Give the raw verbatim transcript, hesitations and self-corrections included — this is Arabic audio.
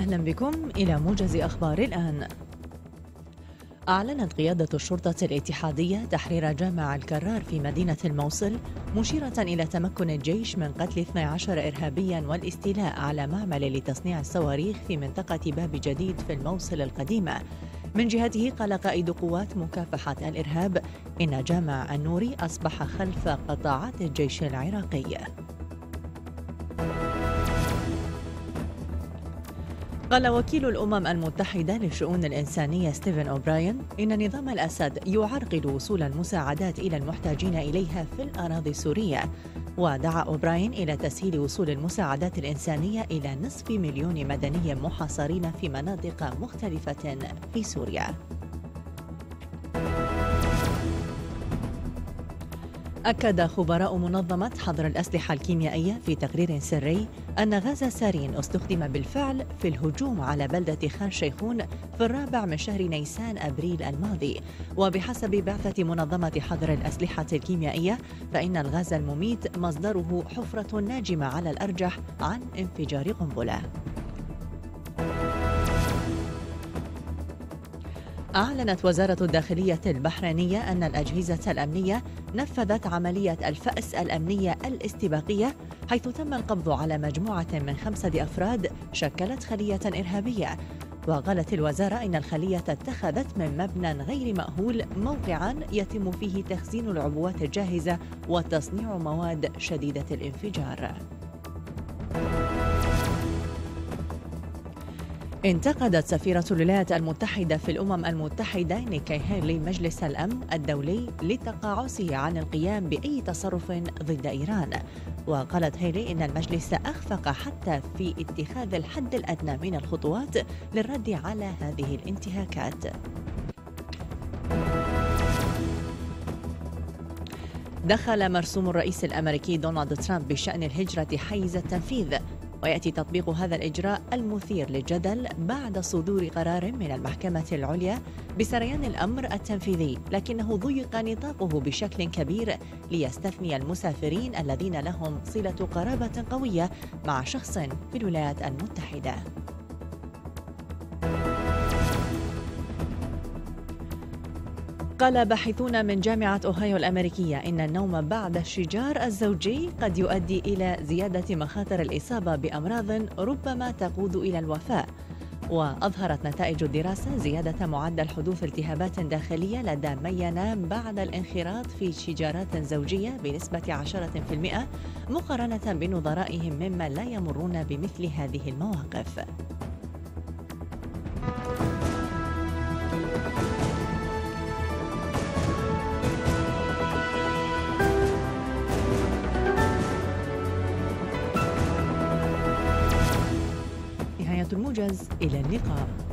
أهلا بكم إلى موجز أخبار الآن. أعلنت قيادة الشرطة الاتحادية تحرير جامع الكرار في مدينة الموصل، مشيرة إلى تمكن الجيش من قتل اثني عشر إرهابيا والاستيلاء على معمل لتصنيع الصواريخ في منطقة باب جديد في الموصل القديمة. من جهته قال قائد قوات مكافحة الإرهاب إن جامع النوري أصبح خلف قطاعات الجيش العراقي. قال وكيل الأمم المتحدة للشؤون الإنسانية ستيفن أوبراين إن نظام الأسد يعرقل وصول المساعدات إلى المحتاجين إليها في الأراضي السورية، ودعا أوبراين إلى تسهيل وصول المساعدات الإنسانية إلى نصف مليون مدني محاصرين في مناطق مختلفة في سوريا. أكد خبراء منظمة حظر الأسلحة الكيميائية في تقرير سري أن غاز سارين استخدم بالفعل في الهجوم على بلدة خان شيخون في الرابع من شهر نيسان أبريل الماضي. وبحسب بعثة منظمة حظر الأسلحة الكيميائية فإن الغاز المميت مصدره حفرة ناجمة على الأرجح عن انفجار قنبلة. أعلنت وزارة الداخلية البحرينية أن الأجهزة الأمنية نفذت عملية الفأس الأمنية الاستباقية، حيث تم القبض على مجموعة من خمسة أفراد شكلت خلية إرهابية. وقالت الوزارة إن الخلية اتخذت من مبنى غير مأهول موقعاً يتم فيه تخزين العبوات الجاهزة وتصنيع مواد شديدة الانفجار. انتقدت سفيرة الولايات المتحدة في الأمم المتحدة نيكي هيلي مجلس الأمن الدولي لتقاعسه عن القيام بأي تصرف ضد إيران. وقالت هيلي إن المجلس أخفق حتى في اتخاذ الحد الأدنى من الخطوات للرد على هذه الانتهاكات. دخل مرسوم الرئيس الأمريكي دونالد ترامب بشأن الهجرة حيز التنفيذ، ويأتي تطبيق هذا الإجراء المثير للجدل بعد صدور قرار من المحكمة العليا بسريان الأمر التنفيذي، لكنه ضيق نطاقه بشكل كبير ليستثني المسافرين الذين لهم صلة قرابة قوية مع شخص في الولايات المتحدة. قال باحثون من جامعة أوهايو الأمريكية إن النوم بعد الشجار الزوجي قد يؤدي إلى زيادة مخاطر الإصابة بأمراض ربما تقود إلى الوفاة. وأظهرت نتائج الدراسة زيادة معدل حدوث التهابات داخلية لدى من ينام بعد الانخراط في شجارات زوجية بنسبة عشرة بالمئة مقارنة بنظرائهم ممن لا يمرون بمثل هذه المواقف. الموجز، إلى اللقاء.